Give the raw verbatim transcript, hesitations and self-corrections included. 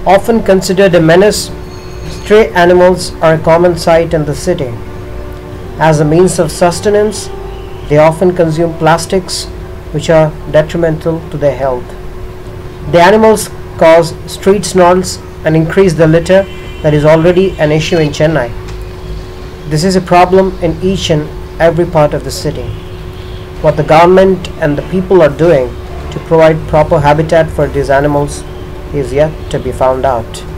Often considered a menace, stray animals are a common sight in the city. As a means of sustenance, they often consume plastics which are detrimental to their health. The animals cause street smells and increase the litter that is already an issue in Chennai. This is a problem in each and every part of the city. What the government and the people are doing to provide proper habitat for these animals is yet to be found out.